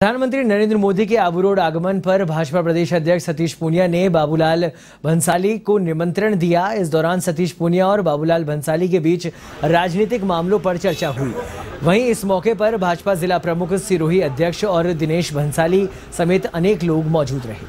प्रधानमंत्री नरेंद्र मोदी के आबू रोड आगमन पर भाजपा प्रदेश अध्यक्ष सतीश पूनिया ने बाबूलाल भंसाली को निमंत्रण दिया। इस दौरान सतीश पूनिया और बाबूलाल भंसाली के बीच राजनीतिक मामलों पर चर्चा हुई। वहीं इस मौके पर भाजपा जिला प्रमुख सिरोही अध्यक्ष और दिनेश भंसाली समेत अनेक लोग मौजूद रहे।